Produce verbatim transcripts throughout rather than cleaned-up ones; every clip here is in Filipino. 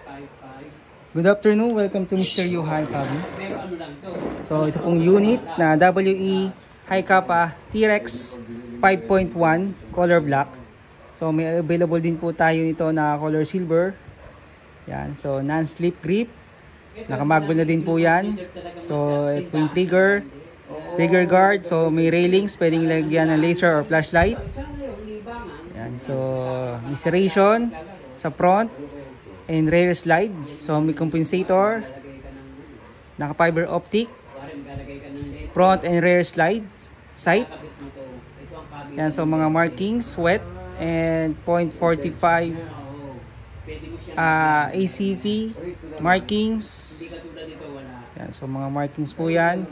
Good afternoon, welcome to Mister Yuhan Cabin. So ito pong unit na W E High Kappa T-Rex five point one color black. So may available din po tayo nito na color silver. Yan, so non-slip grip. Nakamagbol na din po yan. So ito po yung trigger, trigger guard. So may railings, pwedeng lagyan ng laser or flashlight. Yan, so may serration sa front and rear slide. So may compensator, naka fiber optic, front and rear slide sight. Yan, so mga markings wet and point four five uh, A C V markings. Yan, so mga markings po yan.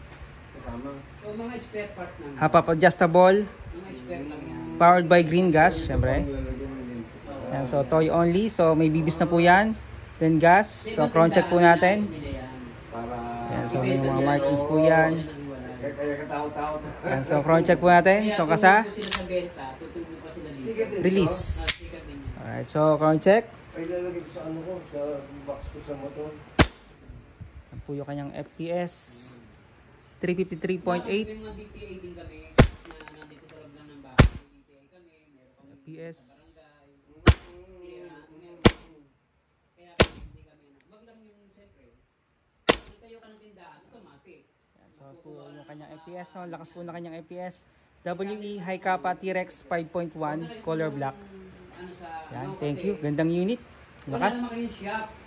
Half-up adjustable, powered by green gas, syempre. Yan, so toy only, so may bibis na po yan. Then gas, so crown check po natin. Yan, so may mga markings po yan. Yan, so crown check po natin. So kasa, release. Alright, so crown check. Yan po yung kanyang F P S three fifty-three point eight. F P S so po yung kanyang F P S, no? Lakas po na kanyang F P S. W E High Kappa T-Rex five point one color black. Yan, thank you. Gandang unit. Lakas.